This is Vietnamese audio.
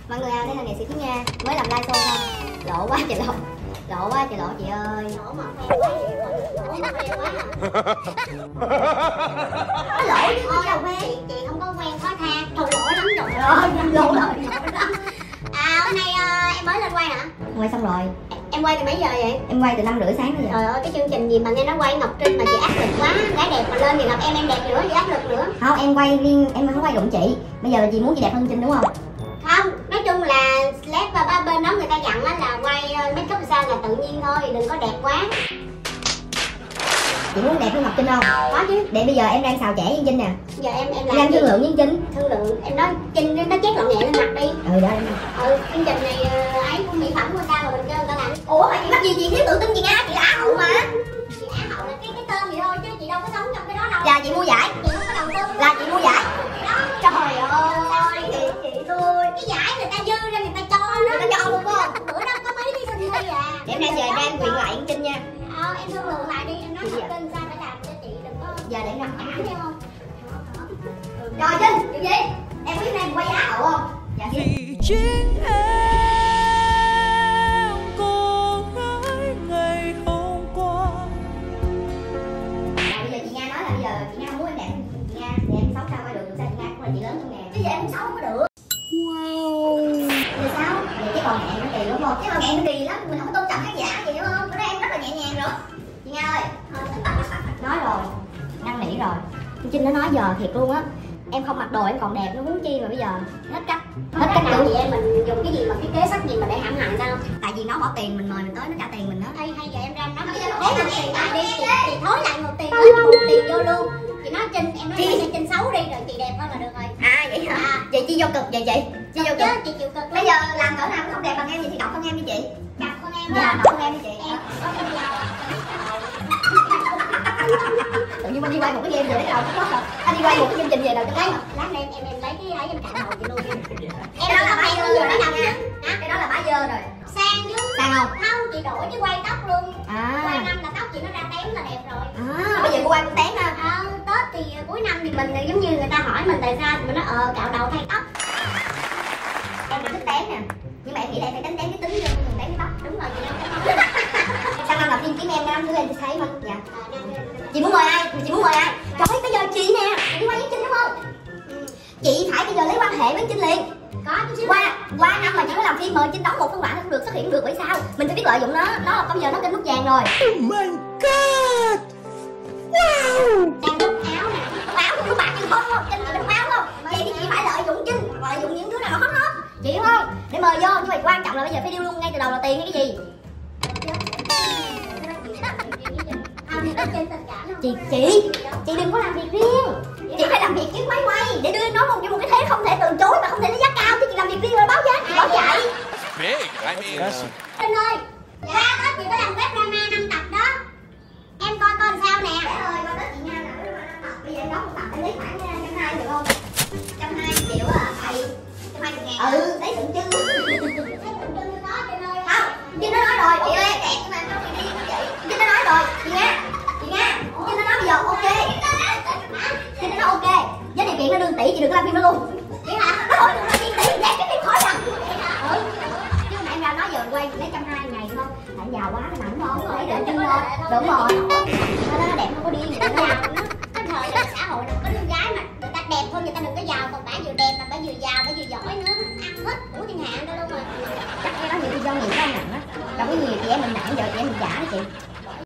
Mọi người đây là nghệ sĩ Thúy Nga mới làm live show thôi. Lộ quá trời lộ. Lộ quá trời lộ chị ơi. Lộ mà quen quá. Lộ mà quen quá. Lộ chứ thôi đâu quen. Chị không có quen khó tha. Thôi lỗi lắm rồi. Lộ rồi. À hôm nay em mới lên quay hả? Quay xong rồi. Em quay từ mấy giờ vậy? Em quay từ 5:30 sáng tới giờ. Trời ơi cái chương trình gì mà nghe nó quay Ngọc Trinh mà chị áp lực quá. Gái đẹp mà lên thì Ngọc em đẹp nữa, chị áp lực nữa. Không, em quay riêng, em không quay đụng chị. Bây giờ là chị muốn chị đẹp hơn Trinh đúng không? Không, nói chung là Slap và ba bên đó người ta dặn là quay make up sao là tự nhiên thôi, đừng có đẹp quá. Chị muốn đẹp hơn Ngọc Trinh không? Có chứ. Để bây giờ em đang xào chẻ với Trinh nè. Giờ em làm đang thương lượng với Trinh. Thương lượng, em nói Trinh nó chét lọn nhẹ lên mặt đi. Đó. Chương trình này ấy của mỹ phẩm của ta mà mình kêu người ta làm. Ủa mà chị mắc gì chị thiếu tự tin chị Nga, chị là Á hậu mà. Chị Á hậu là cái tên vậy thôi chứ chị đâu có sống trong cái đó đâu. Là chị mua giải. Chị không có đầu tư. Là chị mua giải. Trời ơi, chị tôi. Cái giải người ta dư ra người ta cho nó. Người ta cho luôn không? Bữa đó có mấy thí sinh thi à. Để em đang đang quyền lại với Trinh nha. Em thương lượng lại đi, em nói Ngọc Trinh sao phải làm cho chị đừng có. Giờ để em làm Hiểu không? Rồi Trinh, chuyện gì? Em biết em quay Á hậu không? Dạ vì chính em cô gái ngày hôm qua. Bây giờ chị Nga nói là bây giờ chị Nga không muốn em đẹp. Chị Nga thì em sống sao quay được sao chị Nga cũng là chị lớn trong nghề. Chứ giờ em không sống có được. Wow. Vì sao? Vậy cái còn hẹn nó kỳ đúng không? Cái còn hẹn nó kỳ lắm, mình không có tôn trọng khán giả gì đúng không? Bữa nay em rất là nhẹ nhàng rồi. Chị Nga ơi, nói rồi, năn nỉ rồi. Trinh nó nói giờ thiệt luôn á. Em không mặc đồ em còn đẹp, nó muốn chi mà bây giờ hết cách Làm gì em, mình dùng cái gì mà cái kế sách gì mà để hãm hại sao? Tại vì nó bỏ tiền mình mời mình tới, nó trả tiền mình đó. Hay giờ em ra nói bây giờ nó tiền lại đi, chị thối lại một tiền, chị bù tiền vô luôn. Chị nói Trinh, em nói cho Trinh xấu đi rồi chị đẹp hơn là được rồi. Vậy hả? Chị chi vô cực vậy chị? Chi vô cực. Chị chịu cực. Bây giờ làm cỡ nào cũng không đẹp bằng em vậy thì đọc con em đi chị. Đọc con em Dạ, đọc con em đi chị. Tự nhiên mình đi quay một cái game về đấy đầu cũng rồi. Anh đi quay một cái chương trình về đầu cái lát này em lấy cái ấy em cạo đầu chị luôn. Cái đó là bá dơ rồi đó nha. Cái đó là bá dơ rồi. Sang chứ. Sang không? Không, chị đổi chứ quay tóc luôn. Quay năm là tóc chị nó ra tém là đẹp rồi. Bây giờ cô quay cũng tém ha. Tết thì cuối năm thì mình giống như người ta hỏi mình tại sao thì mình nói cạo đầu thay tóc. Em cũng thích tém nè. Nhưng mà em nghĩ là em phải tém cái tính vô mình tém cái tóc. Đúng rồi chị em. Sang năm là phim kiếm em năm thứ em thấy không? Dạ. Chị muốn mời ai? Chị muốn mời ai? Trời ơi bây giờ chị nè, chị đi quay với Trinh đúng không? Chị phải bây giờ lấy quan hệ với Trinh liền. Có chút xíu. Qua năm mà chỉ có làm phim mời Trinh đóng một phân bản không được xuất hiện được bởi sao? Mình phải biết lợi dụng nó là bây giờ nó kênh nút vàng rồi. Oh my god. Wow. Đang đút áo nè. Áo không bạc nhưng không không? Trinh chị đừng áo không? Vậy thì chị phải lợi dụng Trinh, lợi dụng những thứ nào nó hot hot. Chị hiểu không? Để mời vô nhưng mà quan trọng là bây giờ phải điêu luôn ngay từ đầu là tiền hay cái gì? Chị đừng có làm việc riêng. Chị phải làm việc với máy quay để đưa nó một cái thế không thể từ chối mà không thể lấy giá cao chứ chị làm việc riêng rồi báo giá chị bỏ chạy. Trinh ơi, ra đó chị có làm web drama 5 tập đó. Em coi coi sao nè. Để ơi coi tới chị Nga nào đó tập bây giờ em đóng một tập em lấy khoảng 120 được không? 120 triệu à? 120.000. Lấy tượng trưng. Không, Trinh nó nói rồi chị ơi em đẹp nhưng mà em đâu bị điên như vậy. Trinh nó nói rồi chị Nga, Trinh nó nói bây giờ ok. Trinh nó nói ok, với điều kiện nó đương tỷ chị đừng có làm phim nó luôn. Vậy hả? Nó hỏi đừng làm phim tỷ đẹp cái phim khỏi làm. Chứ nãy em ra nói giờ quay lấy 120 ngày không? Tại giàu quá cái nặng không? Lấy tượng trưng thôi. Đúng rồi. Nó đẹp không có điên vậy nó giàu nó cái thời đại xã hội nào có đứa gái mà người ta đẹp thôi người ta đừng có giàu, còn bả vừa đẹp mà bả vừa giàu bả vừa giỏi nữa, ăn hết của thiên hạ đâu luôn rồi. Chắc cái đó nhiều khi do người ta nặng á. Đâu có nhiều chị em mình nặng giờ chị em mình giả đó chị.